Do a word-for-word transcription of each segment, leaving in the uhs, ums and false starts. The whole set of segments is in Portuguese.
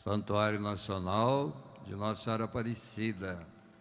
Santuário Nacional de Nossa Senhora Aparecida.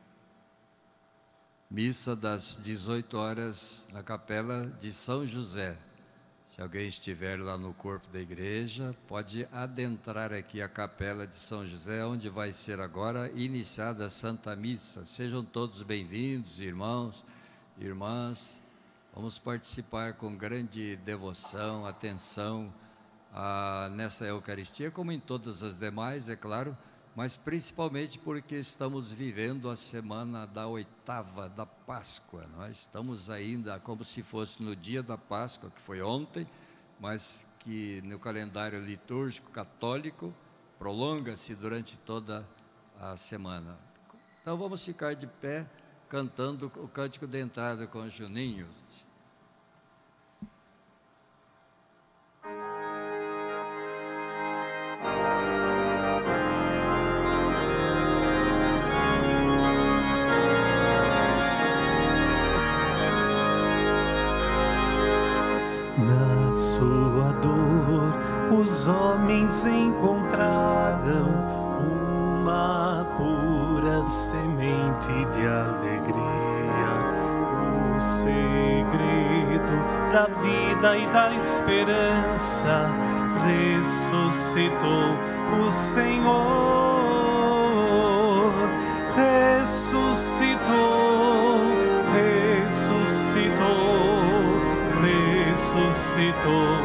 Missa das dezoito horas na Capela de São José. Se alguém estiver lá no corpo da igreja, pode adentrar aqui a Capela de São José, onde vai ser agora iniciada a Santa Missa. Sejam todos bem-vindos, irmãos, irmãs. Vamos participar com grande devoção, atenção a, nessa Eucaristia, como em todas as demais, é claro, mas principalmente porque estamos vivendo a semana da oitava da Páscoa. Nós estamos ainda como se fosse no dia da Páscoa, que foi ontem, mas que no calendário litúrgico católico prolonga-se durante toda a semana. Então vamos ficar de pé cantando o cântico de entrada com Juninho. Na sua dor, os homens encontraram uma pura semente de alegria. O segredo da vida e da esperança ressuscitou o Senhor. Ressuscitou, ressuscitou. Ressuscitou,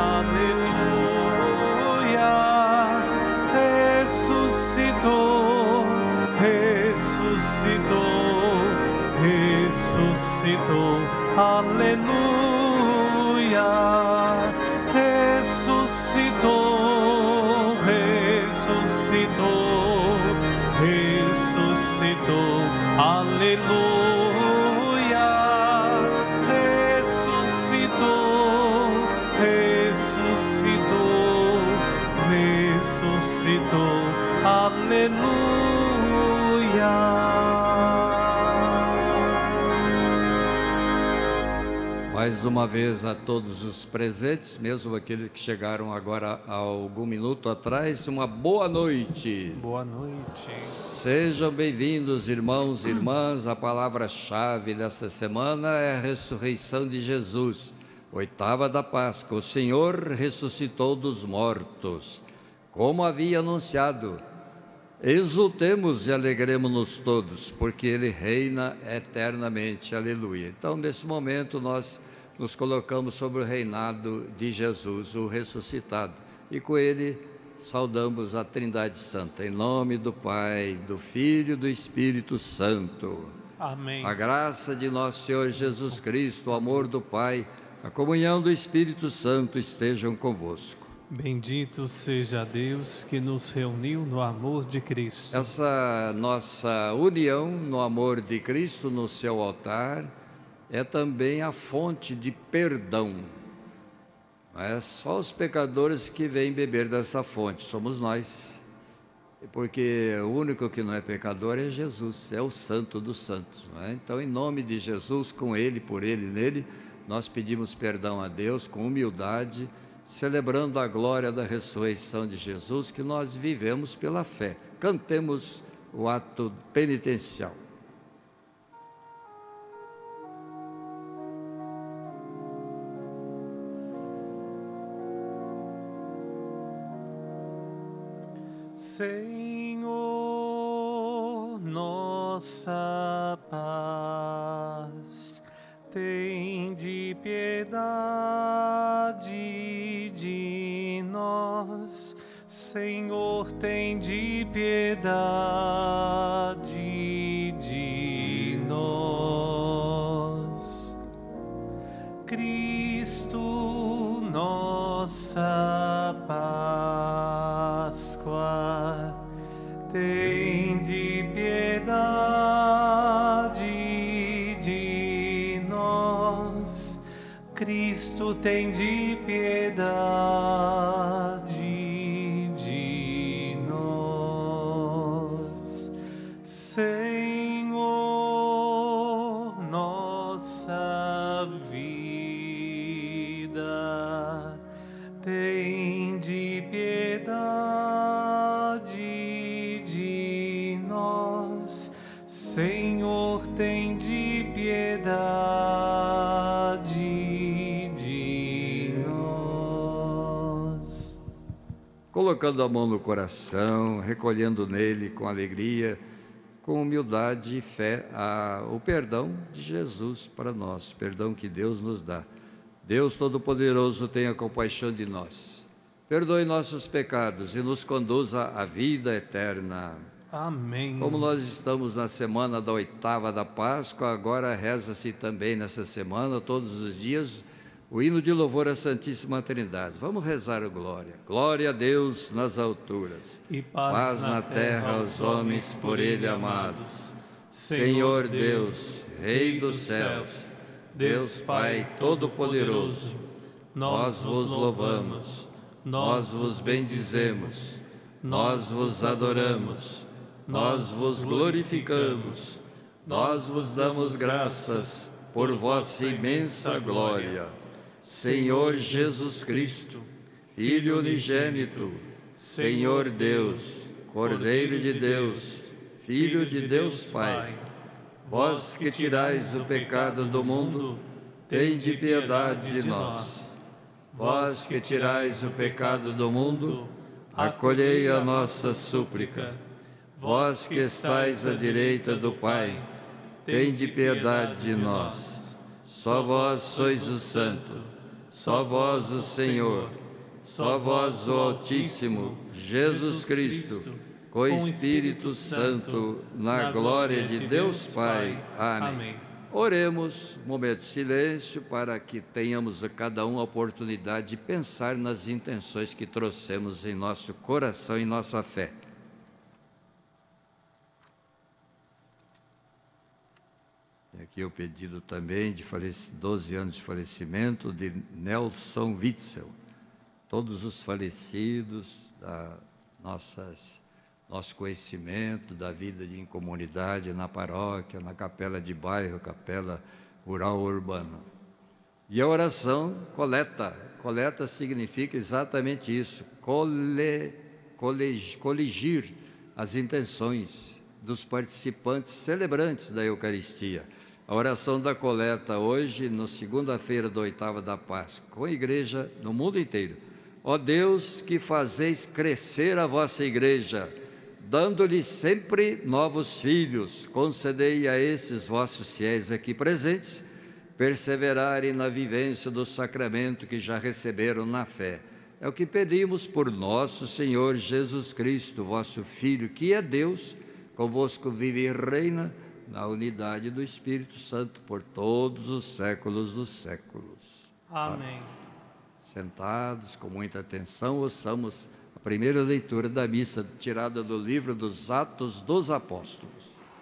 aleluia, ressuscitou, ressuscitou, ressuscitou, aleluia, ressuscitou, ressuscitou, ressuscitou, aleluia. Ressuscitou, ressuscitou, aleluia. Mais uma vez a todos os presentes, mesmo aqueles que chegaram agora há algum minuto atrás, uma boa noite. Boa noite. Sejam bem-vindos, irmãos e irmãs. A palavra-chave desta semana é a ressurreição de Jesus. Oitava da Páscoa, o Senhor ressuscitou dos mortos, como havia anunciado. Exultemos e alegremos-nos todos, porque Ele reina eternamente, aleluia. Então, nesse momento, nós nos colocamos sobre o reinado de Jesus, o ressuscitado, e com Ele saudamos a Trindade Santa, em nome do Pai, do Filho e do Espírito Santo. Amém. A graça de nosso Senhor Jesus Cristo, o amor do Pai, a comunhão do Espírito Santo estejam convosco. Bendito seja Deus que nos reuniu no amor de Cristo. Essa nossa união no amor de Cristo no seu altar é também a fonte de perdão. Não é só os pecadores que vêm beber dessa fonte, somos nós. Porque o único que não é pecador é Jesus, é o Santo dos Santos. Não é? Então, em nome de Jesus, com Ele, por Ele, nele, nós pedimos perdão a Deus com humildade, celebrando a glória da ressurreição de Jesus, que nós vivemos pela fé. Cantemos o ato penitencial. Senhor, nossa paz, tende piedade de nós. Senhor, tende piedade de nós. Cristo, nossa Páscoa, tende piedade de nós. Cristo, tende piedade de nós. Senhor, nossa vida, tende piedade colocando a mão no coração, recolhendo nele com alegria, com humildade e fé, a, o perdão de Jesus para nós, o perdão que Deus nos dá. Deus Todo-Poderoso, tenha compaixão de nós, perdoe nossos pecados e nos conduza à vida eterna. Amém. Como nós estamos na semana da oitava da Páscoa, agora reza-se também nessa semana, todos os dias, o hino de louvor à Santíssima Trindade. Vamos rezar o Glória. Glória a Deus nas alturas, E paz, paz na terra aos homens por Ele amados. Senhor Deus, Rei dos céus, Deus Pai Todo-Poderoso, nós vos louvamos, nós vos bendizemos, nós vos adoramos, nós vos glorificamos, nós vos damos graças por vossa imensa glória. Senhor Jesus Cristo, Filho unigênito, Senhor Deus, Cordeiro de Deus, Filho de Deus Pai, vós que tirais o pecado do mundo, tende piedade de nós. Vós que tirais o pecado do mundo, acolhei a nossa súplica. Vós que estais à direita do Pai, tende piedade de nós. Só vós sois o Santo, só vós o Senhor, só vós o Altíssimo, Jesus Cristo, com o Espírito Santo, na glória de Deus Pai. Amém. Oremos, um momento de silêncio, para que tenhamos a cada um a oportunidade de pensar nas intenções que trouxemos em nosso coração e nossa fé. Aqui é o pedido também de doze anos de falecimento de Nelson Witzel. Todos os falecidos da nossas, nosso conhecimento da vida de, em comunidade, na paróquia, na capela de bairro, capela rural ou urbana. E a oração coleta. Coleta significa exatamente isso, cole, cole, coligir as intenções dos participantes celebrantes da Eucaristia. A oração da coleta hoje, na segunda-feira da oitava da Páscoa, com a igreja no mundo inteiro. Ó Deus, que fazeis crescer a vossa igreja, dando-lhe sempre novos filhos, concedei a esses vossos fiéis aqui presentes, perseverarem na vivência do sacramento que já receberam na fé. É o que pedimos por nosso Senhor Jesus Cristo, vosso Filho, que é Deus, convosco vive e reina, na unidade do Espírito Santo, por todos os séculos dos séculos. Amém. Sentados, com muita atenção, ouçamos a primeira leitura da missa, tirada do livro dos Atos dos Apóstolos.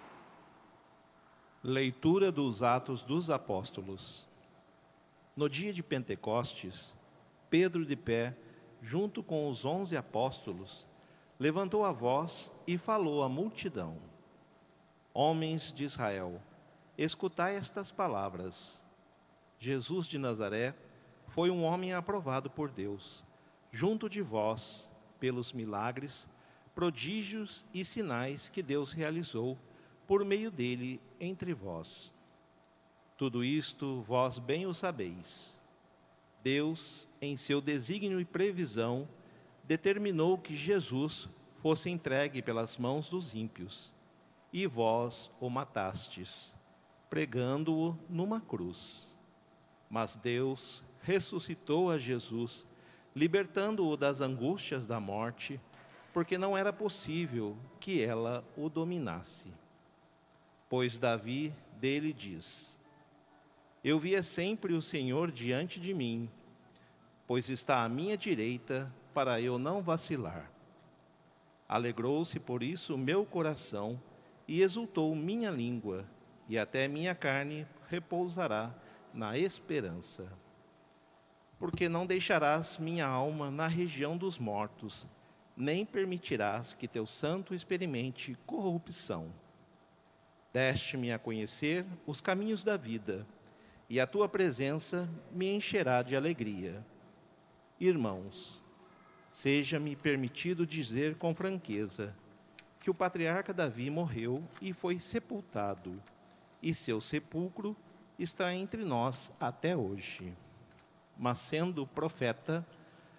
Leitura dos Atos dos Apóstolos. No dia de Pentecostes, Pedro de pé, junto com os onze apóstolos, levantou a voz e falou à multidão: Homens de Israel, escutai estas palavras. Jesus de Nazaré foi um homem aprovado por Deus, junto de vós, pelos milagres, prodígios e sinais que Deus realizou por meio dele entre vós. Tudo isto vós bem o sabeis. Deus, em seu desígnio e previsão, determinou que Jesus fosse entregue pelas mãos dos ímpios, e vós o matastes, pregando-o numa cruz. Mas Deus ressuscitou a Jesus, libertando-o das angústias da morte, porque não era possível que ela o dominasse. Pois Davi dele diz: Eu via sempre o Senhor diante de mim, pois está à minha direita para eu não vacilar. Alegrou-se por isso o meu coração, e exultou minha língua, e até minha carne repousará na esperança. Porque não deixarás minha alma na região dos mortos, nem permitirás que teu santo experimente corrupção. Deste-me a conhecer os caminhos da vida, e a tua presença me encherá de alegria. Irmãos, seja-me permitido dizer com franqueza que o patriarca Davi morreu e foi sepultado, e seu sepulcro está entre nós até hoje. Mas sendo profeta,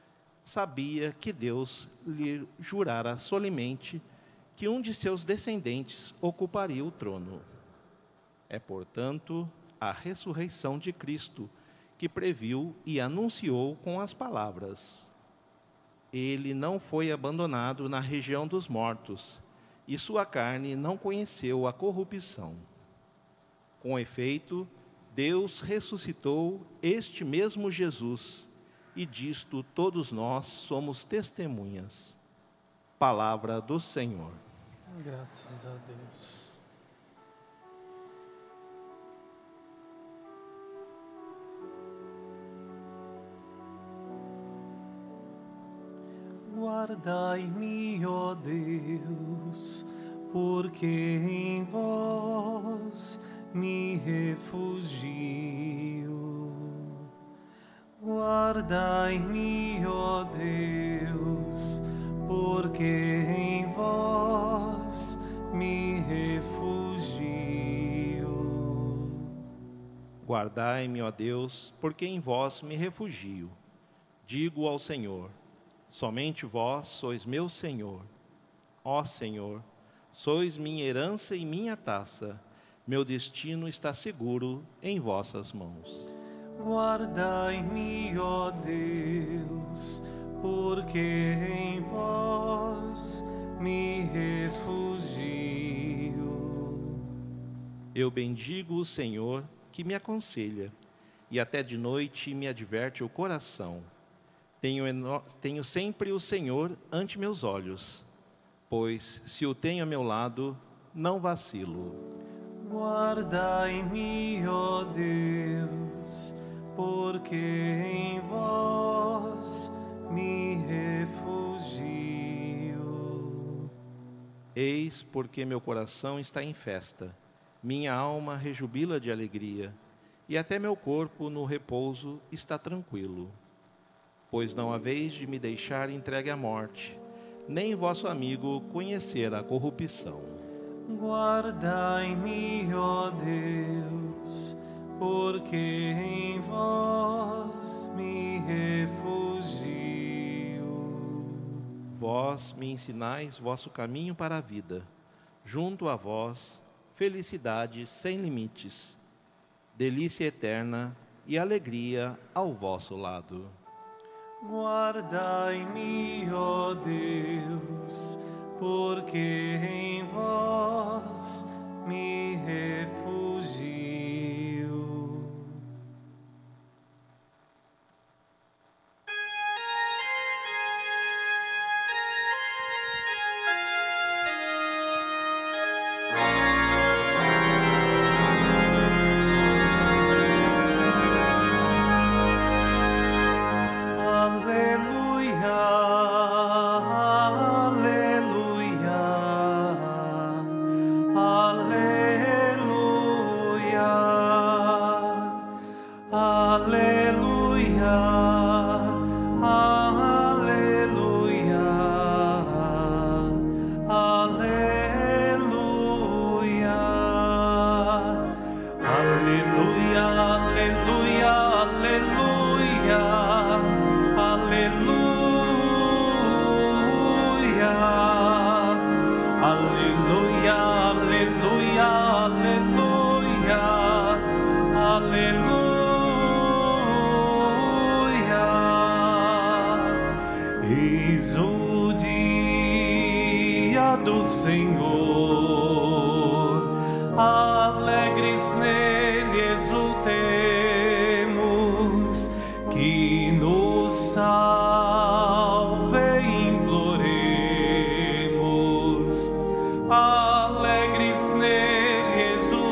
sabia que Deus lhe jurara solenemente que um de seus descendentes ocuparia o trono. É, portanto, a ressurreição de Cristo que previu e anunciou com as palavras: Ele não foi abandonado na região dos mortos, e sua carne não conheceu a corrupção. Com efeito, Deus ressuscitou este mesmo Jesus, e disto todos nós somos testemunhas. Palavra do Senhor. Graças a Deus. Guardai-me, ó Deus, porque em vós me refugio. Guardai-me, ó Deus, porque em vós me refugio. Guardai-me, ó Deus, porque em vós me refugio. Digo ao Senhor: somente vós sois meu Senhor. Ó Senhor, sois minha herança e minha taça. Meu destino está seguro em vossas mãos. Guardai-me, ó Deus, porque em vós me refugio. Eu bendigo o Senhor que me aconselha, e até de noite me adverte o coração. Tenho, tenho sempre o Senhor ante meus olhos, pois, se o tenho a meu lado, não vacilo. Guardai-me, ó Deus, porque em vós me refugio. Eis porque meu coração está em festa, minha alma rejubila de alegria, e até meu corpo no repouso está tranquilo. Pois não haveis de me deixar entregue à morte, nem vosso amigo conhecer a corrupção. Guardai-me, ó Deus, porque em vós me refugio. Vós me ensinais vosso caminho para a vida. Junto a vós, felicidade sem limites, delícia eterna e alegria ao vosso lado. Guardai-me, ó Deus, porque em vós me refugio. Eis o dia do Senhor, alegres nele exultemos, que nos salve e imploremos. Alegres nele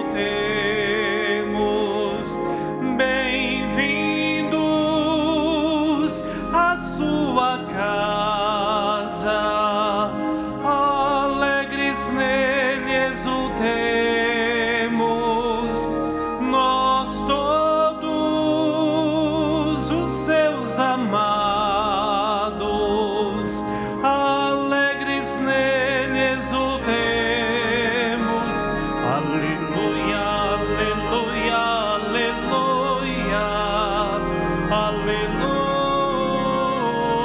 exultemos, bem-vindos à sua casa. Alegres nele exultemos, nós todos os seus amados. Alegres nele exultemos, aleluia, aleluia, aleluia, aleluia.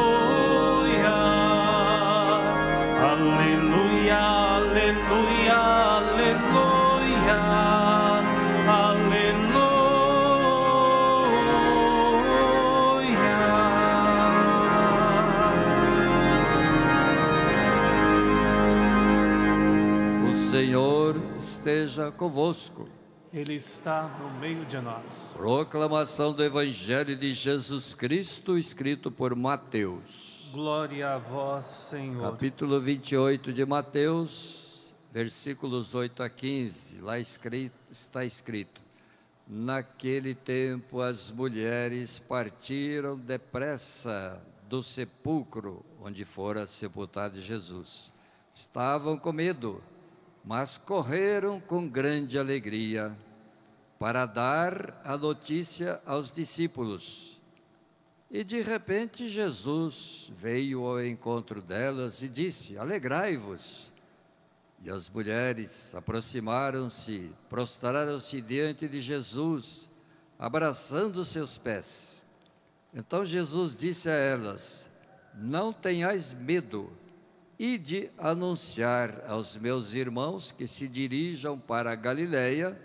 Senhor esteja convosco. Ele está no meio de nós. Proclamação do Evangelho de Jesus Cristo, escrito por Mateus. Glória a vós, Senhor. Capítulo vinte e oito de Mateus, versículos oito a quinze. Lá escrito, está escrito: naquele tempo as mulheres partiram depressa do sepulcro onde fora sepultado Jesus. Estavam com medo, mas correram com grande alegria para dar a notícia aos discípulos. E de repente Jesus veio ao encontro delas e disse: alegrai-vos. E as mulheres aproximaram-se, prostraram-se diante de Jesus, abraçando seus pés. Então Jesus disse a elas: não tenhais medo, ide anunciar aos meus irmãos que se dirijam para a Galileia,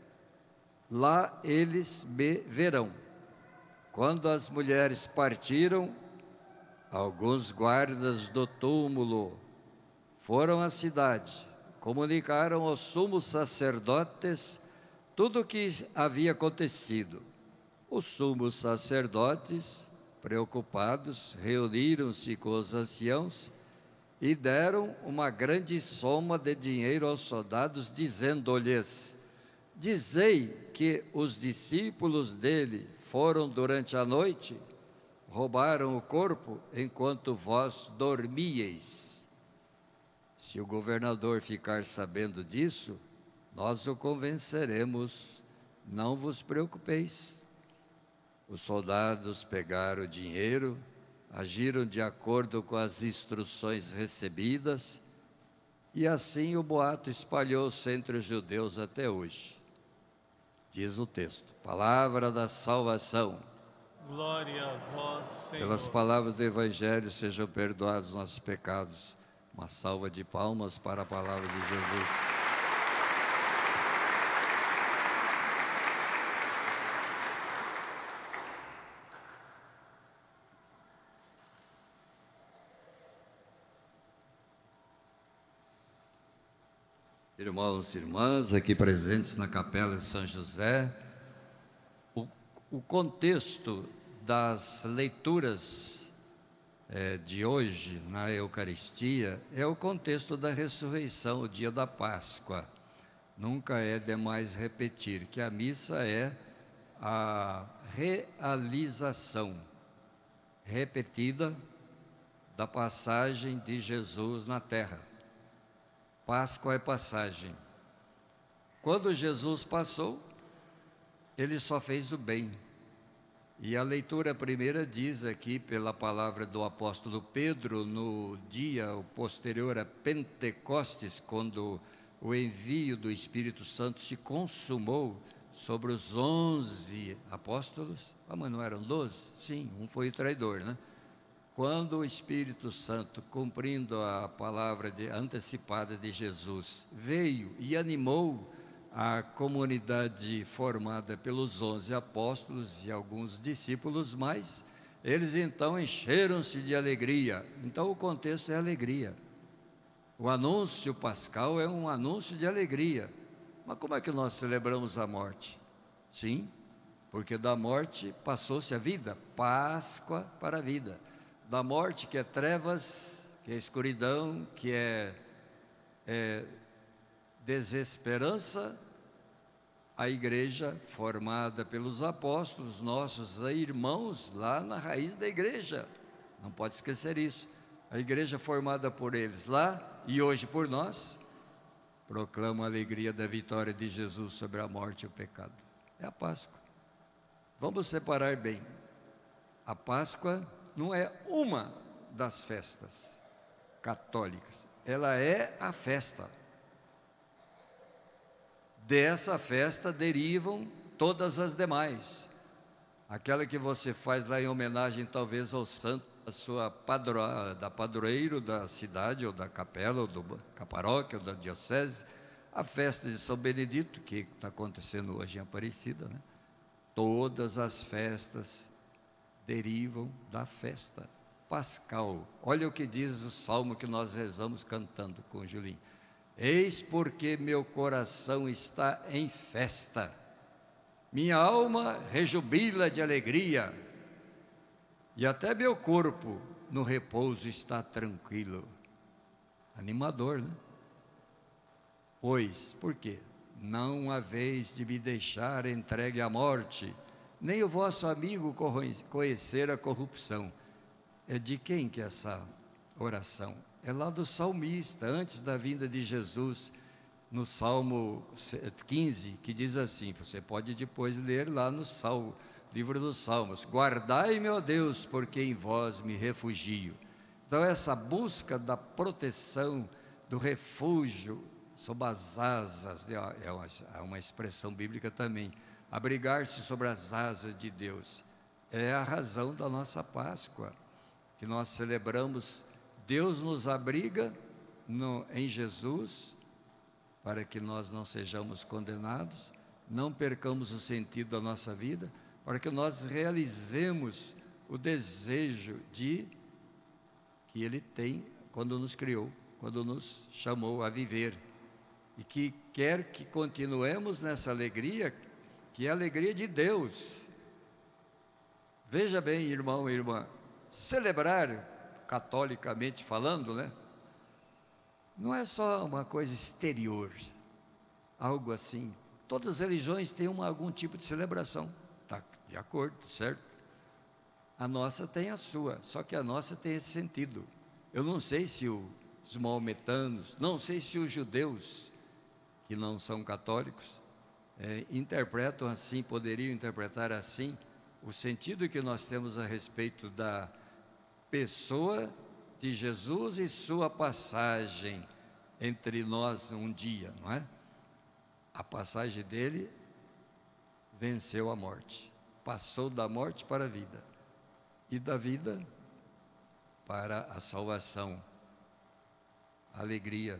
lá eles me verão. Quando as mulheres partiram, alguns guardas do túmulo foram à cidade, comunicaram aos sumos sacerdotes tudo o que havia acontecido. Os sumos sacerdotes, preocupados, reuniram-se com os anciãos e deram uma grande soma de dinheiro aos soldados, dizendo-lhes: dizei que os discípulos dele foram durante a noite, roubaram o corpo enquanto vós dormíeis. Se o governador ficar sabendo disso, nós o convenceremos, não vos preocupeis. Os soldados pegaram o dinheiro, agiram de acordo com as instruções recebidas, e assim o boato espalhou-se entre os judeus até hoje. Diz o texto: palavra da salvação. Glória a vós, Senhor. Pelas palavras do Evangelho sejam perdoados os nossos pecados. Uma salva de palmas para a palavra de Jesus. Irmãos e irmãs aqui presentes na Capela de São José, o, o contexto das leituras é, de hoje na Eucaristia é o contexto da ressurreição, o dia da Páscoa. Nunca é demais repetir que a missa é a realização repetida da passagem de Jesus na terra. Páscoa é passagem. Quando Jesus passou, ele só fez o bem. E a leitura primeira diz aqui, pela palavra do apóstolo Pedro, no dia posterior a Pentecostes, quando o envio do Espírito Santo se consumou sobre os onze apóstolos. Ah, mas não eram doze? Sim, um foi o traidor, né? Quando o Espírito Santo, cumprindo a palavra de, antecipada de Jesus, veio e animou a comunidade formada pelos onze apóstolos e alguns discípulos mais, eles então encheram-se de alegria. Então o contexto é alegria. O anúncio pascal é um anúncio de alegria. Mas como é que nós celebramos a morte? Sim, porque da morte passou-se a vida, Páscoa para a vida. Da morte, que é trevas, que é escuridão, que é, é desesperança, a igreja formada pelos apóstolos, nossos irmãos lá na raiz da igreja, não pode esquecer isso. A igreja formada por eles lá e hoje por nós, proclama a alegria da vitória de Jesus sobre a morte e o pecado. É a Páscoa. Vamos separar bem. A Páscoa não é uma das festas católicas, ela é a festa. Dessa festa derivam todas as demais. Aquela que você faz lá em homenagem talvez ao santo da sua padro, da padroeiro da cidade, ou da capela, ou do, da paróquia, ou da diocese. A festa de São Benedito, que está acontecendo hoje em Aparecida, né? Todas as festas derivam da festa pascal. Olha o que diz o salmo que nós rezamos cantando com o Julinho. Eis porque meu coração está em festa, minha alma rejubila de alegria, e até meu corpo no repouso está tranquilo. Animador, né? Pois, por quê? Não haveis de me deixar entregue à morte, nem o vosso amigo conhecer a corrupção. É de quem que é essa oração? É lá do salmista, antes da vinda de Jesus, no Salmo quinze, que diz assim, você pode depois ler lá no Salmo, livro dos Salmos: guardai-me, ó Deus, porque em vós me refugio. Então essa busca da proteção, do refúgio, sob as asas, é uma, é uma expressão bíblica também, abrigar-se sobre as asas de Deus, é a razão da nossa Páscoa, que nós celebramos. Deus nos abriga no, em Jesus, para que nós não sejamos condenados, não percamos o sentido da nossa vida, para que nós realizemos o desejo de que Ele tem quando nos criou, quando nos chamou a viver, e que quer que continuemos nessa alegria, que é a alegria de Deus. Veja bem, irmão e irmã, celebrar, catolicamente falando, né? Não é só uma coisa exterior, algo assim. Todas as religiões têm uma, algum tipo de celebração, está de acordo, certo? A nossa tem a sua, só que a nossa tem esse sentido. Eu não sei se o, os maometanos, não sei se os judeus, que não são católicos, é, interpretam assim, poderiam interpretar assim, o sentido que nós temos a respeito da pessoa de Jesus e sua passagem entre nós um dia, não é? A passagem dele venceu a morte, passou da morte para a vida, e da vida para a salvação, a alegria,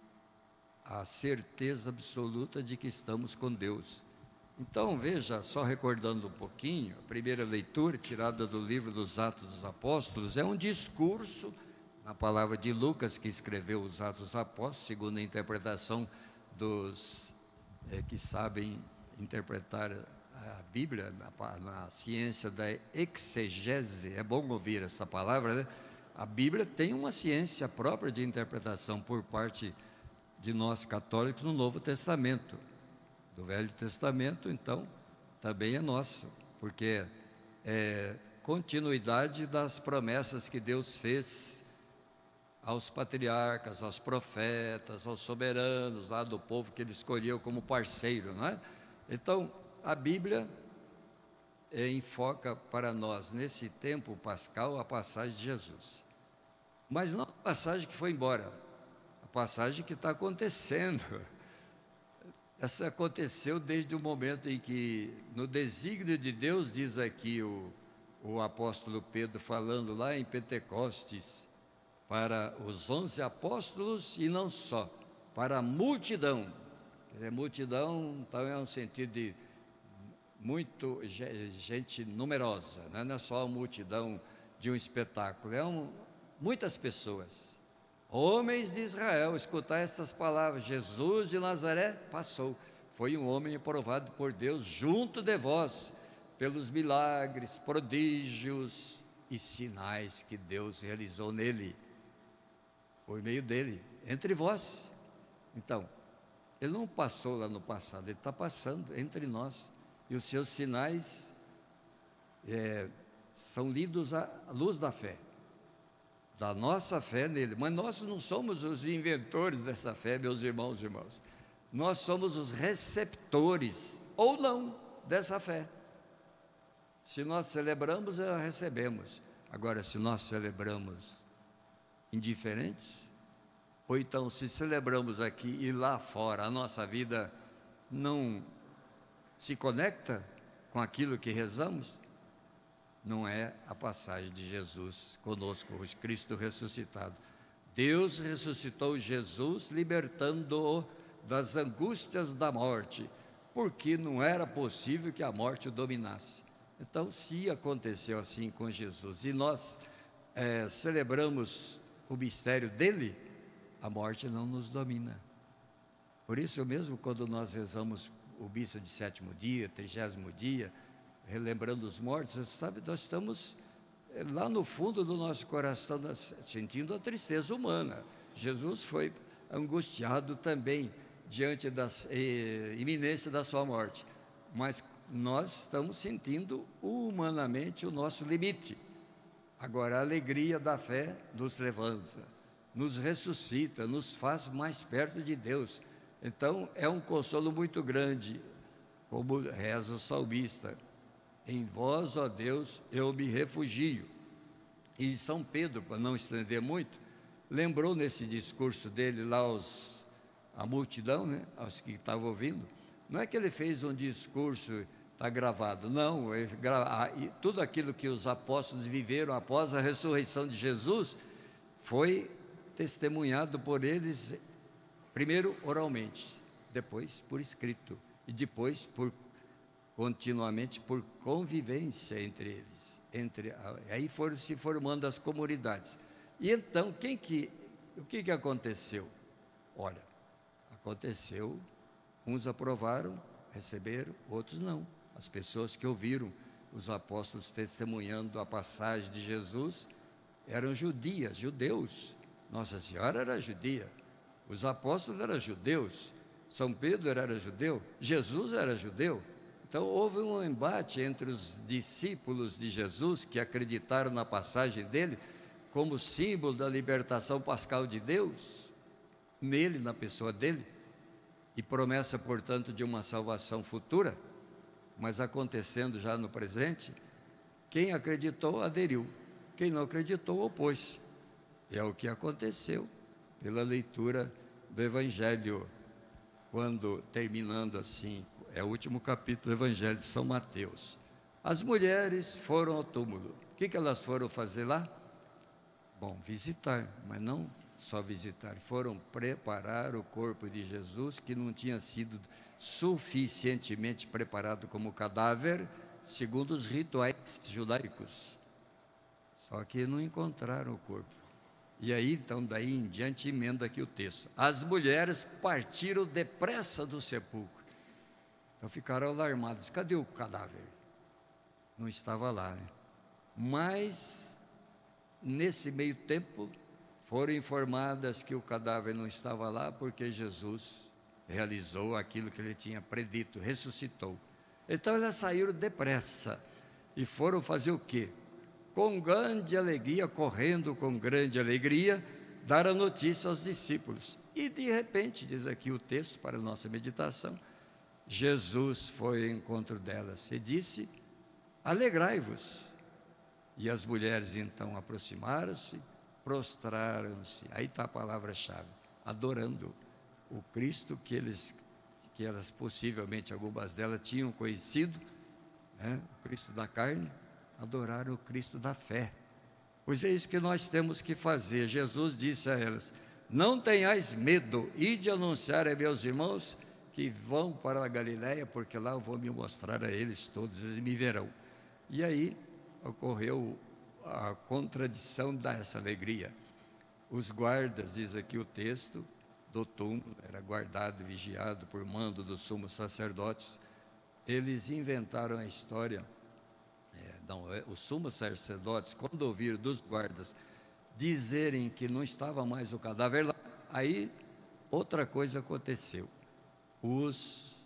a certeza absoluta de que estamos com Deus. Então, veja, só recordando um pouquinho, a primeira leitura, tirada do livro dos Atos dos Apóstolos, é um discurso, na palavra de Lucas, que escreveu os Atos dos Apóstolos, segundo a interpretação dos é, que sabem interpretar a Bíblia, na, na ciência da exegese. É bom ouvir essa palavra, né? A Bíblia tem uma ciência própria de interpretação por parte de nós católicos no Novo Testamento. Do Velho Testamento, então, também é nosso, porque é continuidade das promessas que Deus fez aos patriarcas, aos profetas, aos soberanos lá do povo que Ele escolheu como parceiro, não é? Então, a Bíblia é, enfoca para nós, nesse tempo pascal, a passagem de Jesus. Mas não a passagem que foi embora, a passagem que está acontecendo. Essa aconteceu desde o momento em que, no desígnio de Deus, diz aqui o, o apóstolo Pedro, falando lá em Pentecostes, para os onze apóstolos e não só, para a multidão. Quer dizer, multidão, então, é um sentido de muito gente numerosa, né? Não é só a multidão de um espetáculo, é um, muitas pessoas. Homens de Israel, escutar estas palavras: Jesus de Nazaré passou, foi um homem aprovado por Deus junto de vós, pelos milagres, prodígios e sinais que Deus realizou nele, por meio dele, entre vós. Então, ele não passou lá no passado, ele está passando entre nós, e os seus sinais é, são lidos à luz da fé, da nossa fé nele. Mas nós não somos os inventores dessa fé, meus irmãos e irmãs. Nós somos os receptores, ou não, dessa fé. Se nós celebramos, a recebemos. Agora, se nós celebramos indiferentes, ou então se celebramos aqui e lá fora a nossa vida não se conecta com aquilo que rezamos, não é a passagem de Jesus conosco, o Cristo ressuscitado. Deus ressuscitou Jesus, libertando-o das angústias da morte, porque não era possível que a morte o dominasse. Então, se aconteceu assim com Jesus, e nós é, celebramos o mistério dele, a morte não nos domina. Por isso mesmo, quando nós rezamos o missa de sétimo dia, trigésimo dia, relembrando os mortos, sabe, nós estamos lá no fundo do nosso coração sentindo a tristeza humana. Jesus foi angustiado também diante da eh, iminência da sua morte, mas nós estamos sentindo humanamente o nosso limite. Agora, a alegria da fé nos levanta, nos ressuscita, nos faz mais perto de Deus. Então, é um consolo muito grande, como reza o salmista: em vós, ó Deus, eu me refugio. E São Pedro, para não estender muito, lembrou nesse discurso dele lá aos, a multidão, né, aos que estavam ouvindo. Não é que ele fez um discurso, está gravado, não, ele, tudo aquilo que os apóstolos viveram após a ressurreição de Jesus foi testemunhado por eles, primeiro oralmente, depois por escrito, e depois por continuamente por convivência entre eles. Entre, aí foram se formando as comunidades. E então, quem que, o que, que aconteceu? Olha, aconteceu, uns aprovaram, receberam, outros não. As pessoas que ouviram os apóstolos testemunhando a passagem de Jesus eram judias, judeus. Nossa Senhora era judia, os apóstolos eram judeus, São Pedro era judeu, Jesus era judeu. Então houve um embate entre os discípulos de Jesus que acreditaram na passagem dele como símbolo da libertação pascal de Deus, nele, na pessoa dele, e promessa, portanto, de uma salvação futura, mas acontecendo já no presente. Quem acreditou aderiu, quem não acreditou opôs. É o que aconteceu pela leitura do Evangelho, quando, terminando assim, é o último capítulo do Evangelho de São Mateus. As mulheres foram ao túmulo. O que, que elas foram fazer lá? Bom, visitar, mas não só visitar, foram preparar o corpo de Jesus, que não tinha sido suficientemente preparado como cadáver, segundo os rituais judaicos. Só que não encontraram o corpo. E aí, então, daí em diante, emenda aqui o texto. As mulheres partiram depressa do sepulcro. Então ficaram alarmados. Cadê o cadáver? Não estava lá, né? Mas, nesse meio tempo, foram informadas que o cadáver não estava lá, porque Jesus realizou aquilo que ele tinha predito, ressuscitou. Então elas saíram depressa e foram fazer o quê? Com grande alegria, correndo com grande alegria, dar a notícia aos discípulos. E de repente, diz aqui o texto para a nossa meditação, Jesus foi ao encontro delas e disse: alegrai-vos. E as mulheres então aproximaram-se, prostraram-se, aí está a palavra-chave, adorando o Cristo que eles, que elas possivelmente, algumas delas tinham conhecido, né? O Cristo da carne. Adoraram o Cristo da fé. Pois é isso que nós temos que fazer. Jesus disse a elas: não tenhais medo, ide anunciar a meus irmãos que vão para a Galiléia, porque lá eu vou me mostrar a eles todos, eles me verão. E aí ocorreu a contradição dessa alegria. Os guardas, diz aqui o texto, do túmulo, era guardado e vigiado por mando dos sumos sacerdotes, eles inventaram a história. É, não, os sumos sacerdotes, quando ouviram dos guardas dizerem que não estava mais o cadáver lá, aí outra coisa aconteceu. Os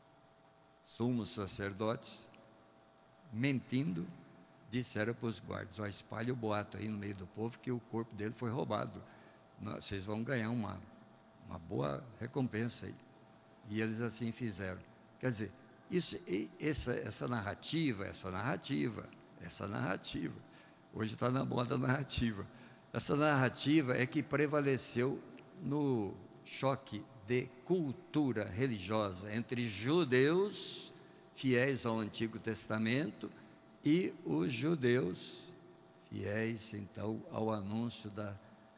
sumos sacerdotes, mentindo, disseram para os guardas: ó, espalhe o boato aí no meio do povo que o corpo dele foi roubado. Vocês vão ganhar uma, uma boa recompensa aí. E eles assim fizeram. Quer dizer, Isso, essa, essa narrativa, essa narrativa, essa narrativa, hoje está na moda narrativa, essa narrativa é que prevaleceu no choque de cultura religiosa entre judeus, fiéis ao Antigo Testamento, e os judeus, fiéis então ao anúncio da,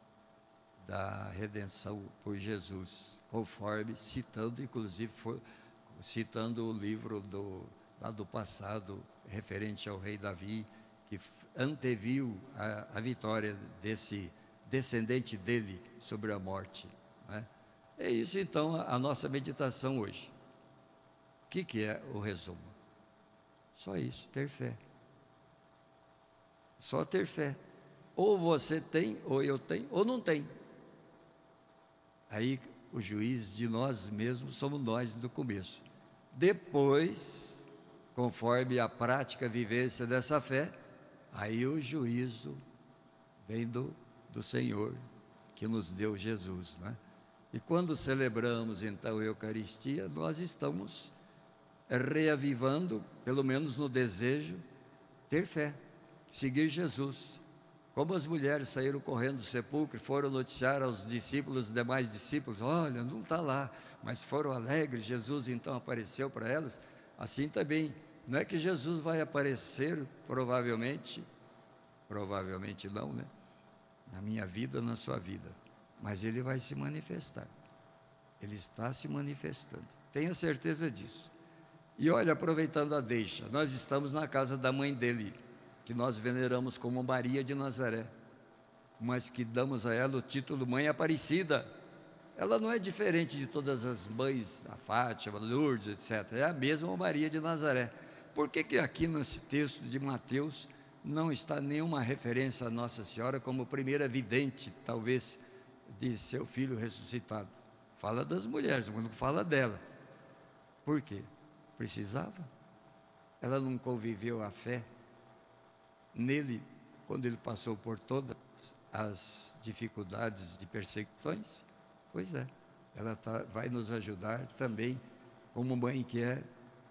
da redenção por Jesus, conforme, citando inclusive, foi, citando o livro do, lá do passado, referente ao rei Davi, que anteviu a, a vitória desse descendente dele sobre a morte, não é? É isso então a, a nossa meditação hoje. O que, que é o resumo? Só isso, ter fé. Só ter fé. Ou você tem, ou eu tenho, ou não tem. Aí o juiz de nós mesmos somos nós do começo. Depois, conforme a prática, a vivência dessa fé, aí o juízo vem do, do Senhor, que nos deu Jesus, né? E quando celebramos então a Eucaristia, nós estamos reavivando, pelo menos no desejo, ter fé, seguir Jesus. Como as mulheres saíram correndo do sepulcro e foram noticiar aos discípulos, os demais discípulos, olha, não está lá, mas foram alegres, Jesus então apareceu para elas, assim também, não é que Jesus vai aparecer, provavelmente, provavelmente não, né? Na minha vida, na sua vida, mas Ele vai se manifestar, Ele está se manifestando, tenha certeza disso. E olha, aproveitando a deixa, nós estamos na casa da mãe dele, que nós veneramos como Maria de Nazaré, mas que damos a ela o título Mãe Aparecida. Ela não é diferente de todas as mães, a Fátima, Lourdes, etcétera. É a mesma Maria de Nazaré. Por que que aqui nesse texto de Mateus não está nenhuma referência a Nossa Senhora como primeira vidente, talvez, de seu filho ressuscitado? Fala das mulheres, mas não fala dela. Por quê? Precisava? Ela não conviveu a fé nele, quando ele passou por todas as dificuldades de perseguições? Pois é, ela tá, vai nos ajudar também, como mãe que é,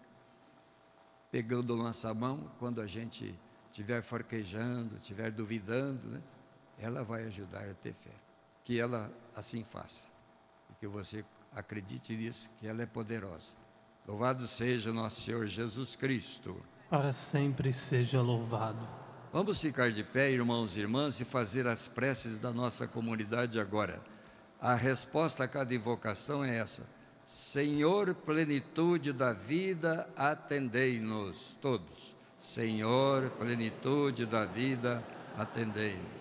pegando nossa mão, quando a gente estiver farquejando, estiver duvidando, né? Ela vai ajudar a ter fé, que ela assim faça, e que você acredite nisso, que ela é poderosa. Louvado seja nosso Senhor Jesus Cristo. Para sempre seja louvado. Vamos ficar de pé, irmãos e irmãs, e fazer as preces da nossa comunidade agora. A resposta a cada invocação é essa: Senhor, plenitude da vida, atendei-nos todos. Senhor, plenitude da vida, atendei-nos.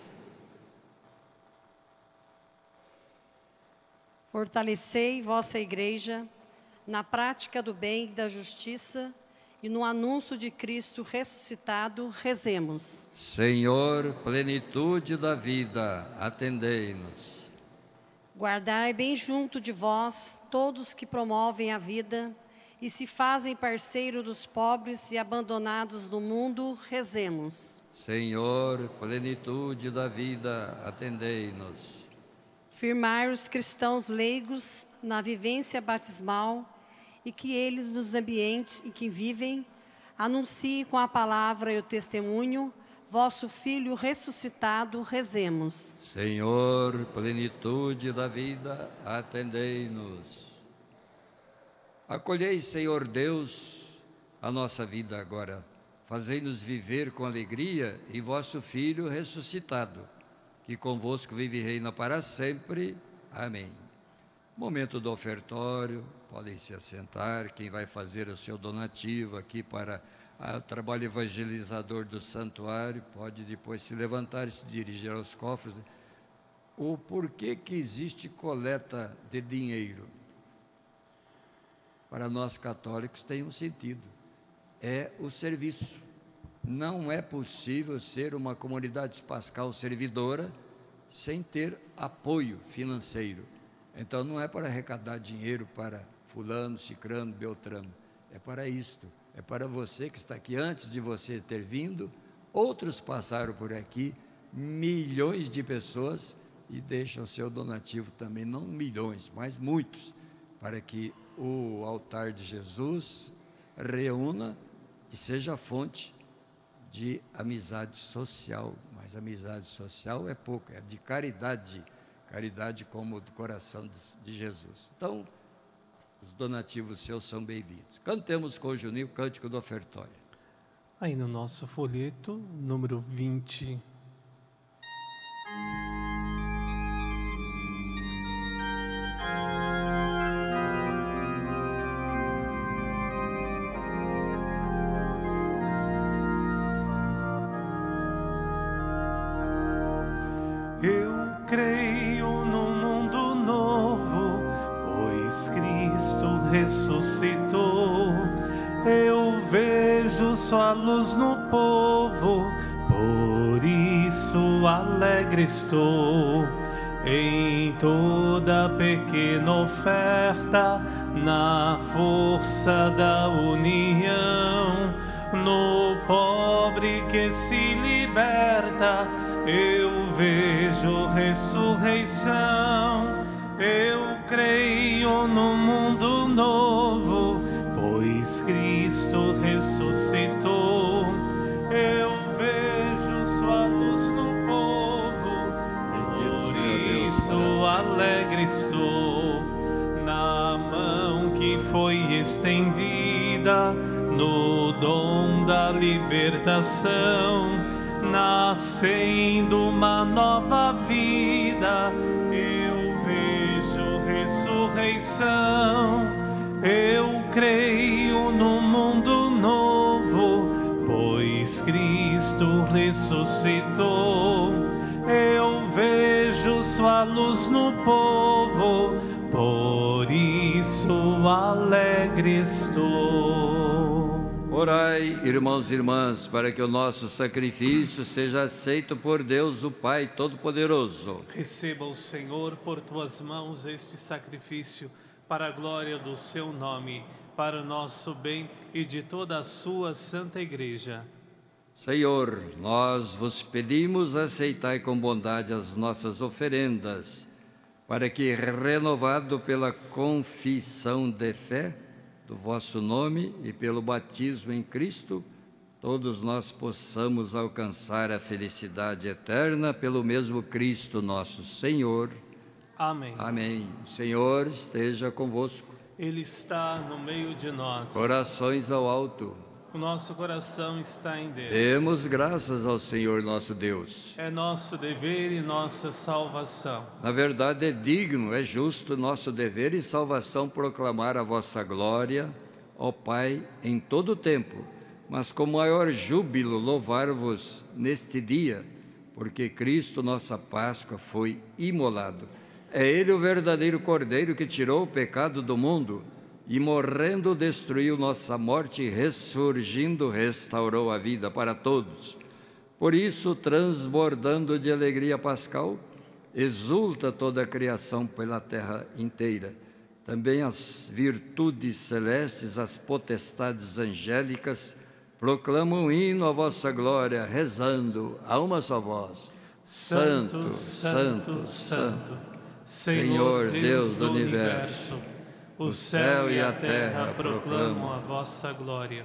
Fortalecei vossa Igreja na prática do bem e da justiça, e no anúncio de Cristo ressuscitado, rezemos. Senhor, plenitude da vida, atendei-nos. Guardai bem junto de vós todos que promovem a vida e se fazem parceiro dos pobres e abandonados no mundo, rezemos. Senhor, plenitude da vida, atendei-nos. Firmar os cristãos leigos na vivência batismal e que eles, nos ambientes em que vivem, anunciem com a palavra e o testemunho vosso Filho ressuscitado, rezemos. Senhor, plenitude da vida, atendei-nos. Acolhei, Senhor Deus, a nossa vida agora. Fazei-nos viver com alegria em vosso Filho ressuscitado, que convosco vive e reina para sempre. Amém. Momento do ofertório, podem se assentar. Quem vai fazer o seu donativo aqui para o trabalho evangelizador do santuário, pode depois se levantar e se dirigir aos cofres. O porquê que existe coleta de dinheiro? Para nós católicos tem um sentido, é o serviço. Não é possível ser uma comunidade pascal servidora sem ter apoio financeiro. Então não é para arrecadar dinheiro para fulano, cicrano, beltrano, é para isto, é para você que está aqui. Antes de você ter vindo, outros passaram por aqui, milhões de pessoas, e deixam o seu donativo também, não milhões, mas muitos, para que o altar de Jesus reúna e seja fonte de amizade social. Mas amizade social é pouco, é de caridade, caridade como do coração de Jesus. Então, os donativos seus são bem-vindos. Cantemos com o Juninho o cântico do ofertório. Aí no nosso folheto, número vinte. Eu creio num mundo novo, pois Cristo ressuscitou. Eu vejo sua luz no povo, por isso alegre estou. Em toda pequena oferta, na força da união, no pobre que se liberta, eu vejo ressurreição. Eu creio no mundo novo, pois Cristo ressuscitou. Eu vejo sua luz no povo, por isso alegre estou. Na mão que foi estendida, no dom da libertação, nascendo uma nova vida, eu vejo ressurreição. Eu creio no mundo novo, pois Cristo ressuscitou. Eu vejo sua luz no povo, por isso alegre estou. Orai, irmãos e irmãs, para que o nosso sacrifício seja aceito por Deus, o Pai Todo-Poderoso. Receba o Senhor por tuas mãos este sacrifício, para a glória do seu nome, para o nosso bem e de toda a sua santa Igreja. Senhor, nós vos pedimos, aceitai com bondade as nossas oferendas, para que, renovado pela confissão de fé do vosso nome e pelo batismo em Cristo, todos nós possamos alcançar a felicidade eterna pelo mesmo Cristo nosso Senhor. Amém. Amém. O Senhor esteja convosco. Ele está no meio de nós. Corações ao alto. O nosso coração está em Deus. Demos graças ao Senhor nosso Deus. É nosso dever e nossa salvação. Na verdade é digno, é justo nosso dever e salvação proclamar a vossa glória, ó Pai, em todo o tempo, mas com maior júbilo louvar-vos neste dia, porque Cristo, nossa Páscoa, foi imolado. É Ele o verdadeiro Cordeiro que tirou o pecado do mundo e, morrendo, destruiu nossa morte e, ressurgindo, restaurou a vida para todos. Por isso, transbordando de alegria pascal, exulta toda a criação pela terra inteira. Também as virtudes celestes, as potestades angélicas, proclamam um hino à vossa glória, rezando a uma só voz: Santo, Santo, Santo, Santo, Senhor Deus do universo, o céu e a terra proclamam a vossa glória.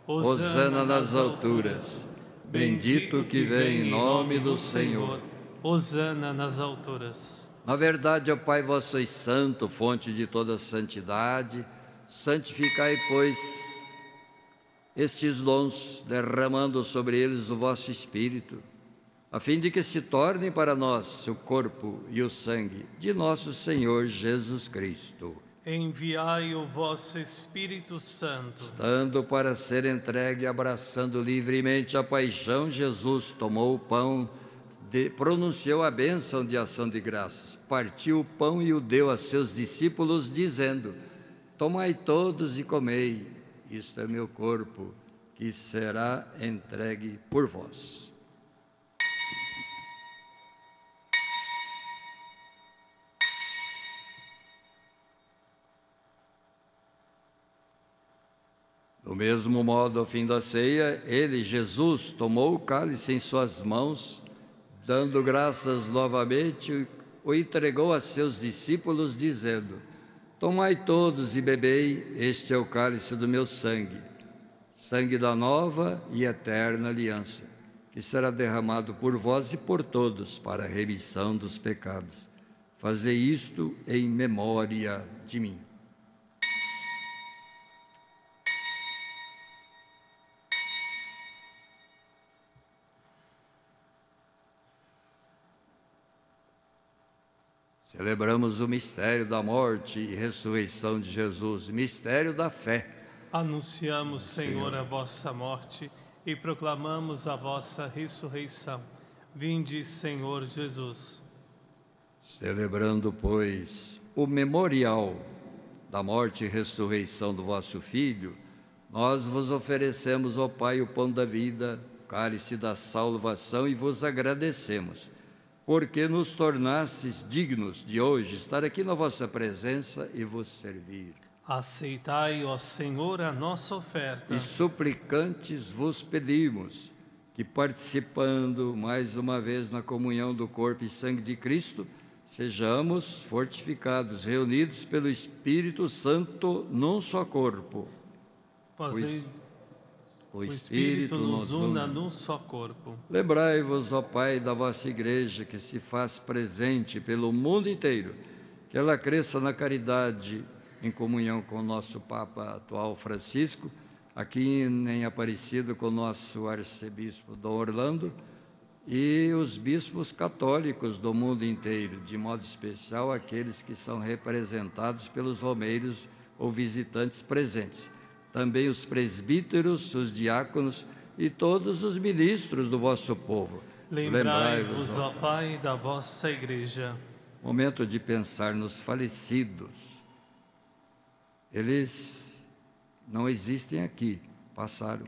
Hosana nas alturas. Bendito que vem em nome do Senhor. Hosana nas alturas. Na verdade, ó Pai, vós sois santo, fonte de toda santidade. Santificai, pois, estes dons, derramando sobre eles o vosso Espírito, a fim de que se tornem para nós o corpo e o sangue de nosso Senhor Jesus Cristo. Enviai o vosso Espírito Santo. Estando para ser entregue, abraçando livremente a paixão, Jesus tomou o pão, de, pronunciou a bênção de ação de graças, partiu o pão e o deu a seus discípulos, dizendo: tomai todos e comei, isto é meu corpo, que será entregue por vós. Do mesmo modo, ao fim da ceia, ele, Jesus, tomou o cálice em suas mãos, dando graças novamente, o entregou a seus discípulos, dizendo: tomai todos e bebei, este é o cálice do meu sangue, sangue da nova e eterna aliança, que será derramado por vós e por todos para a remissão dos pecados. Fazei isto em memória de mim. Celebramos o mistério da morte e ressurreição de Jesus, mistério da fé. Anunciamos, Senhor, a vossa morte e proclamamos a vossa ressurreição. Vinde, Senhor Jesus. Celebrando, pois, o memorial da morte e ressurreição do vosso Filho, nós vos oferecemos, ó Pai, o pão da vida, o cálice da salvação, e vos agradecemos, porque nos tornastes dignos de hoje estar aqui na vossa presença e vos servir. Aceitai, ó Senhor, a nossa oferta. E suplicantes vos pedimos que, participando mais uma vez na comunhão do corpo e sangue de Cristo, sejamos fortificados, reunidos pelo Espírito Santo num só corpo. Fazei o Espírito, Espírito nos una une. num só corpo. Lembrai-vos, ó Pai, da vossa Igreja, que se faz presente pelo mundo inteiro, que ela cresça na caridade, em comunhão com o nosso Papa atual Francisco, aqui em Aparecida com o nosso arcebispo Dom Orlando, e os bispos católicos do mundo inteiro, de modo especial aqueles que são representados pelos romeiros ou visitantes presentes. Também os presbíteros, os diáconos e todos os ministros do vosso povo. Lembrai-vos, ó Pai, da vossa Igreja. Momento de pensar nos falecidos. Eles não existem aqui, passaram.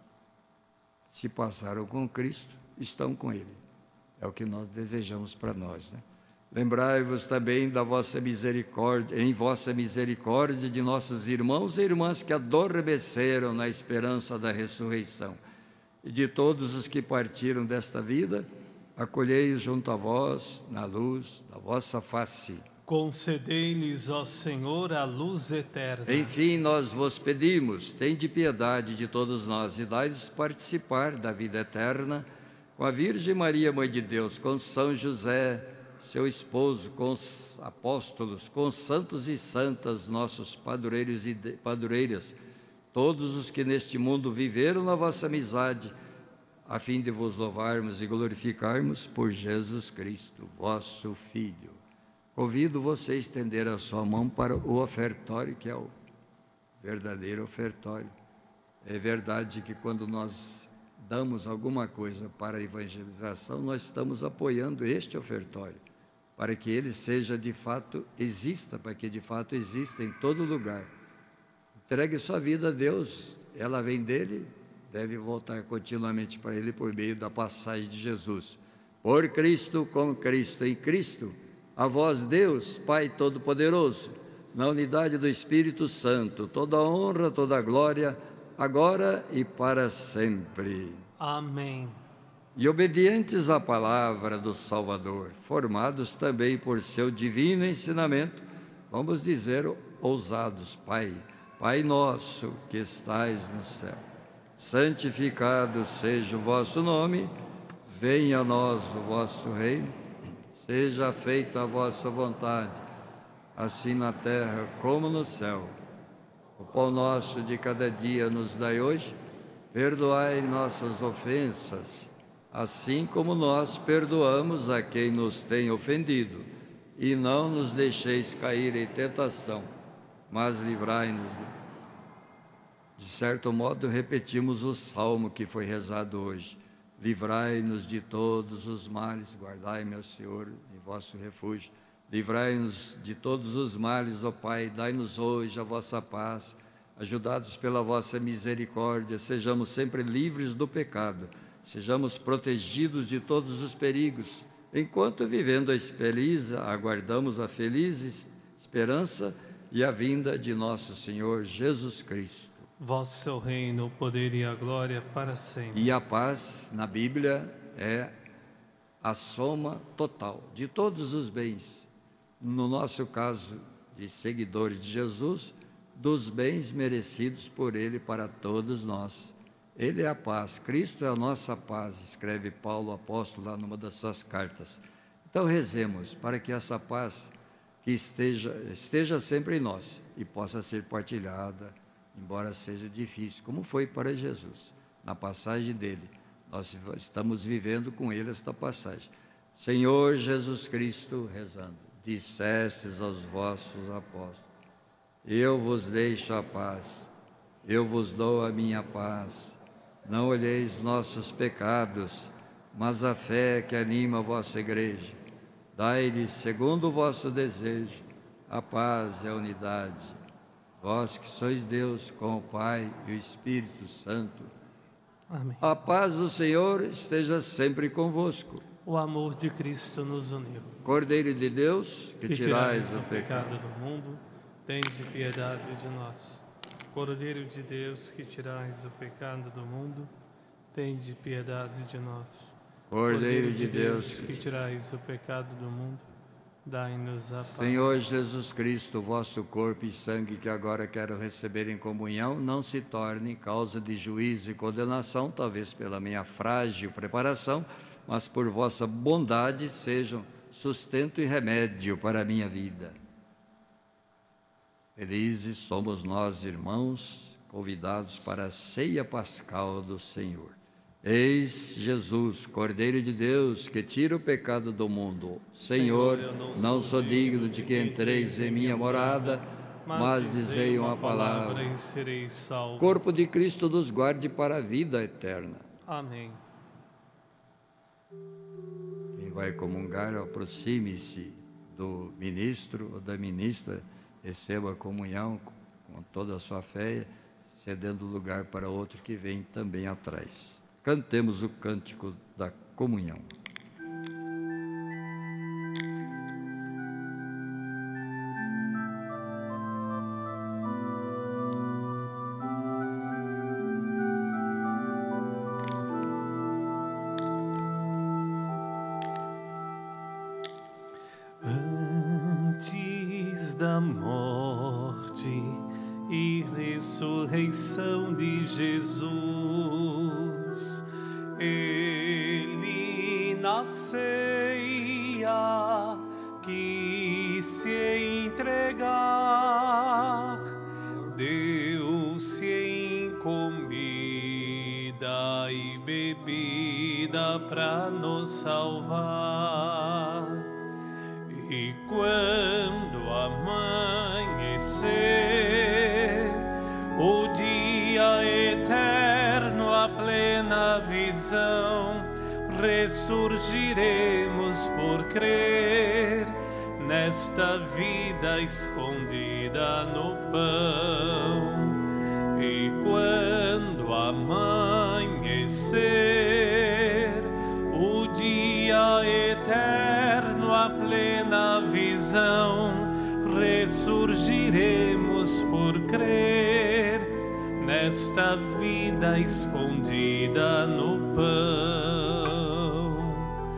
Se passaram com Cristo, estão com Ele. É o que nós desejamos para nós, né? Lembrai-vos também da vossa misericórdia, em vossa misericórdia, de nossos irmãos e irmãs que adormeceram na esperança da ressurreição. E de todos os que partiram desta vida, acolhei-os junto a vós, na luz da vossa face. Concedei-lhes, ó Senhor, a luz eterna. Enfim, nós vos pedimos, tende piedade de todos nós e dai-nos participar da vida eterna com a Virgem Maria, Mãe de Deus, com São José, seu esposo, com os apóstolos, com os santos e santas, nossos padroeiros e padroeiras, todos os que neste mundo viveram na vossa amizade, a fim de vos louvarmos e glorificarmos por Jesus Cristo, vosso Filho. Convido você a estender a sua mão para o ofertório, que é o verdadeiro ofertório. É verdade que quando nós damos alguma coisa para a evangelização, nós estamos apoiando este ofertório, para que ele seja de fato, exista, para que de fato exista em todo lugar. Entregue sua vida a Deus, ela vem dele, deve voltar continuamente para ele por meio da passagem de Jesus. Por Cristo, com Cristo, em Cristo, a vós, Deus, Pai Todo-Poderoso, na unidade do Espírito Santo, toda honra, toda glória, agora e para sempre. Amém. E obedientes à palavra do Salvador, formados também por seu divino ensinamento, vamos dizer ousados: Pai, Pai nosso que estais no céu, santificado seja o vosso nome, venha a nós o vosso reino, seja feita a vossa vontade, assim na terra como no céu. O pão nosso de cada dia nos dai hoje, perdoai nossas ofensas, assim como nós perdoamos a quem nos tem ofendido, e não nos deixeis cair em tentação, mas livrai-nos. De certo modo, repetimos o salmo que foi rezado hoje. Livrai-nos de todos os males, guardai, meu Senhor, em vosso refúgio. Livrai-nos de todos os males, ó Pai, dai-nos hoje a vossa paz. Ajudados pela vossa misericórdia, sejamos sempre livres do pecado, sejamos protegidos de todos os perigos, enquanto vivendo a feliz, aguardamos a feliz esperança e a vinda de nosso Senhor Jesus Cristo. Vosso é o reino, o poder e a glória para sempre. E a paz, na Bíblia, é a soma total de todos os bens. No nosso caso, de seguidores de Jesus, dos bens merecidos por Ele para todos nós. Ele é a paz, Cristo é a nossa paz, escreve Paulo, apóstolo, lá numa das suas cartas. Então rezemos para que essa paz que esteja, esteja sempre em nós e possa ser partilhada, embora seja difícil, como foi para Jesus, na passagem dele. Nós estamos vivendo com ele esta passagem. Senhor Jesus Cristo, rezando, dissestes aos vossos apóstolos: eu vos deixo a paz, eu vos dou a minha paz. Não olheis nossos pecados, mas a fé que anima a vossa igreja. Dai-lhes, segundo o vosso desejo, a paz e a unidade. vós que sois Deus com o Pai e o Espírito Santo. Amém. A paz do Senhor esteja sempre convosco. O amor de Cristo nos uniu. Cordeiro de Deus, que, Que tirais tirais o pecado. do mundo, tende piedade de nós. Cordeiro de Deus, que tirais o pecado do mundo, tende piedade de nós. Cordeiro de Deus, que tirais o pecado do mundo, dai-nos a paz. Senhor Jesus Cristo, vosso corpo e sangue que agora quero receber em comunhão, não se torne causa de juízo e condenação, talvez pela minha frágil preparação, mas por vossa bondade sejam sustento e remédio para a minha vida. Felizes somos nós, irmãos, convidados para a ceia pascal do Senhor. Eis Jesus, Cordeiro de Deus, que tira o pecado do mundo. Senhor, não sou digno de que entreis em minha morada, mas dizei uma palavra e serei salvo. Corpo de Cristo nos guarde para a vida eterna. Amém. Quem vai comungar, aproxime-se do ministro ou da ministra, receba a comunhão com toda a sua fé, cedendo lugar para outro que vem também atrás. Cantemos o cântico da comunhão. Antes da morte e ressurreição de Jesus, ele na ceia quis se entregar, deu-se em comida e bebida para nos salvar. E quando amanhecer o dia eterno, a plena visão, ressurgiremos por crer nesta vida escondida no pão. E quando amanhecer o dia eterno, a plena visão, ressurgiremos por crer nesta vida escondida no pão,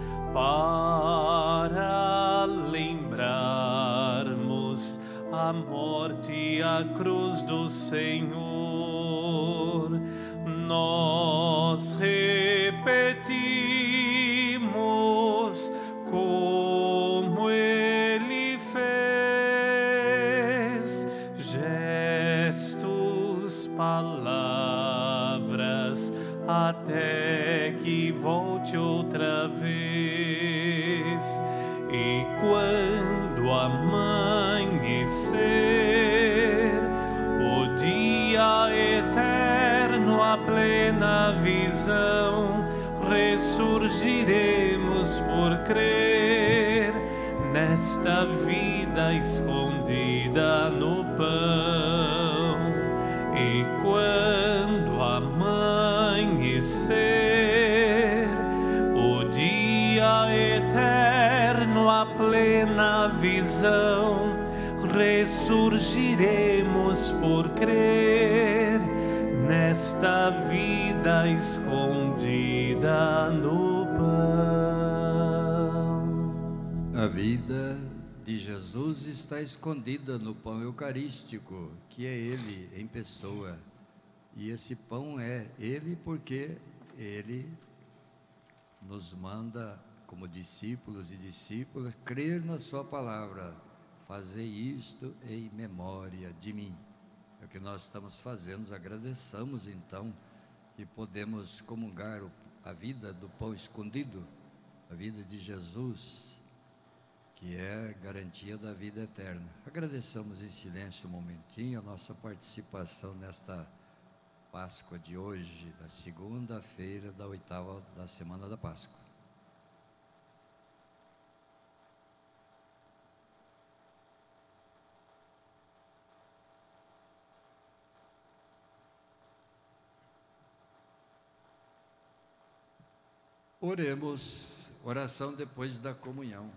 para lembrarmos a morte e a cruz do Senhor. Nós repetimos como ele fez, gestos, palavras, até que volte outra vez. E quando amanhecer o dia eterno, a plena visão, ressurgiremos por crer nesta vida escondida no pão. E quando amanhecer o dia eterno, a plena visão, ressurgiremos por crer nesta vida escondida no pão. A vida de Jesus está escondida no pão eucarístico, que é Ele em pessoa. E esse pão é Ele porque Ele nos manda, como discípulos e discípulas, crer na Sua palavra. Fazei isto em memória de mim. É o que nós estamos fazendo. Agradeçamos então que podemos comungar a vida do pão escondido, a vida de Jesus, que é garantia da vida eterna. Agradeçamos em silêncio um momentinho a nossa participação nesta Páscoa de hoje, da segunda-feira da oitava da semana da Páscoa. Oremos, oração depois da comunhão.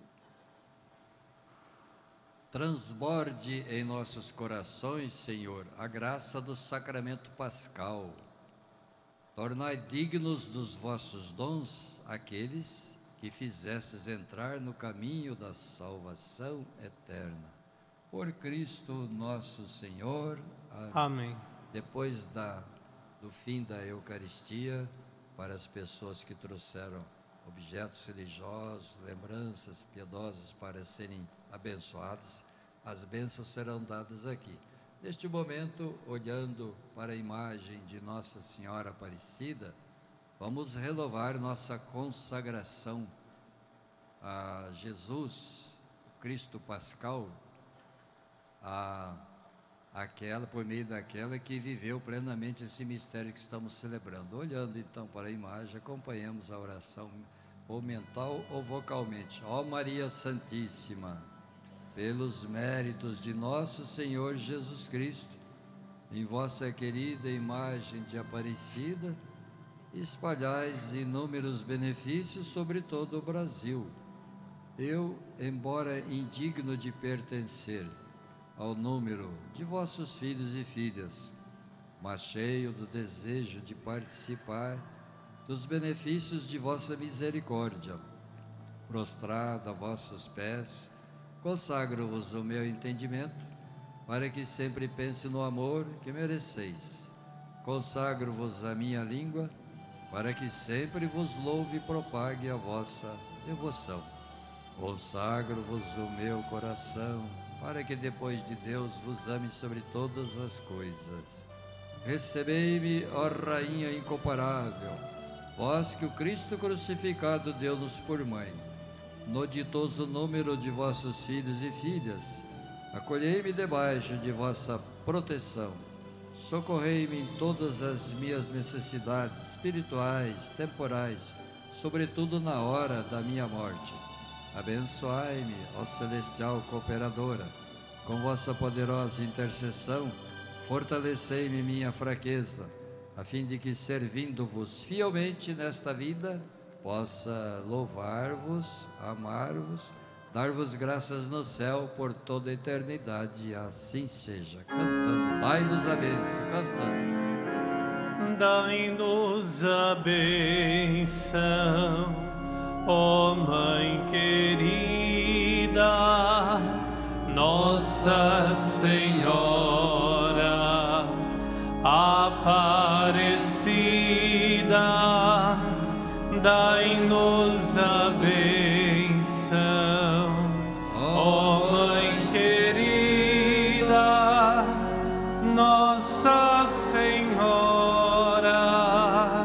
Transborde em nossos corações, Senhor, a graça do sacramento pascal. Tornai dignos dos vossos dons aqueles que fizestes entrar no caminho da salvação eterna. Por Cristo nosso Senhor. Amém. Amém. Depois da, do fim da Eucaristia, para as pessoas que trouxeram objetos religiosos, lembranças piedosas para serem abençoadas, as bênçãos serão dadas aqui. Neste momento, olhando para a imagem de Nossa Senhora Aparecida, vamos renovar nossa consagração a Jesus, o Cristo Pascal, a aquela, por meio daquela que viveu plenamente esse mistério que estamos celebrando. Olhando então para a imagem, acompanhamos a oração, ou mental ou vocalmente. Ó Maria Santíssima, pelos méritos de nosso Senhor Jesus Cristo, em vossa querida imagem de Aparecida, espalhais inúmeros benefícios sobre todo o Brasil. Eu, embora indigno de pertencer ao número de vossos filhos e filhas, mas cheio do desejo de participar dos benefícios de vossa misericórdia, prostrado a vossos pés, consagro-vos o meu entendimento, para que sempre pense no amor que mereceis. Consagro-vos a minha língua, para que sempre vos louve e propague a vossa devoção. Consagro-vos o meu coração, para que depois de Deus vos ame sobre todas as coisas. Recebei-me, ó Rainha incomparável, vós que o Cristo crucificado deu-nos por mãe. No ditoso número de vossos filhos e filhas, acolhei-me debaixo de vossa proteção. Socorrei-me em todas as minhas necessidades espirituais, temporais, sobretudo na hora da minha morte. Abençoai-me, ó celestial cooperadora, com vossa poderosa intercessão, fortalecei-me minha fraqueza, a fim de que, servindo-vos fielmente nesta vida, possa louvar-vos, amar-vos, dar-vos graças no céu por toda a eternidade. Assim seja. Cantando, dai-nos a bênção, cantando. Dai-nos a bênção, ó Mãe querida, Nossa Senhora Aparecida, dai-nos a bênção, ó Mãe querida, Nossa Senhora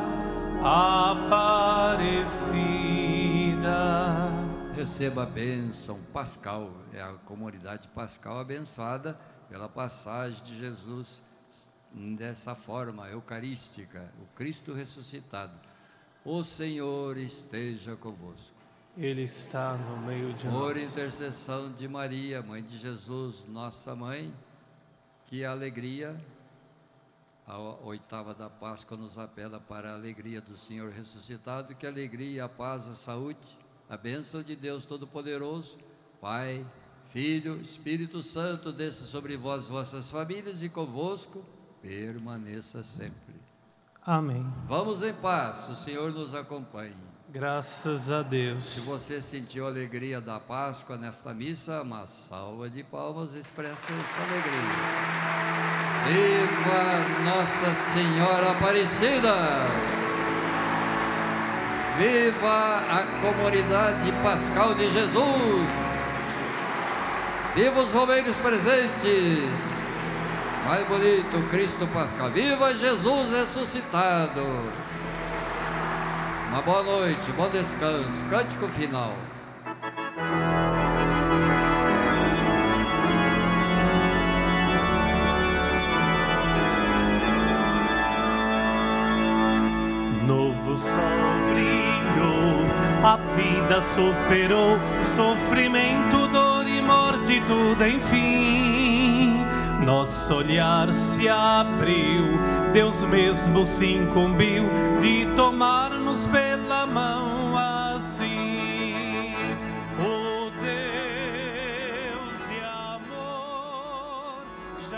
Aparecida. Receba a bênção pascal, é a comunidade pascal abençoada pela passagem de Jesus dessa forma eucarística, o Cristo ressuscitado. O Senhor esteja convosco. Ele está no meio de nós. Por intercessão de Maria, Mãe de Jesus, nossa Mãe, que a alegria, a oitava da Páscoa nos apela para a alegria do Senhor ressuscitado, que a alegria, a paz, a saúde, a bênção de Deus Todo-Poderoso, Pai, Filho, Espírito Santo, desça sobre vós, vossas famílias, e convosco permaneça sempre. Amém. Vamos em paz, o Senhor nos acompanhe. Graças a Deus. Se você sentiu a alegria da Páscoa nesta missa, uma salva de palmas expressa essa alegria. Viva Nossa Senhora Aparecida! Viva a comunidade pascal de Jesus! Viva os romeiros presentes! Mais bonito, Cristo Pascal. Viva Jesus ressuscitado! Uma boa noite, bom descanso. Cântico final. Novo sol brilhou, a vida superou, sofrimento, dor e morte, tudo enfim. Nosso olhar se abriu, Deus mesmo se incumbiu de tomar-nos pela mão.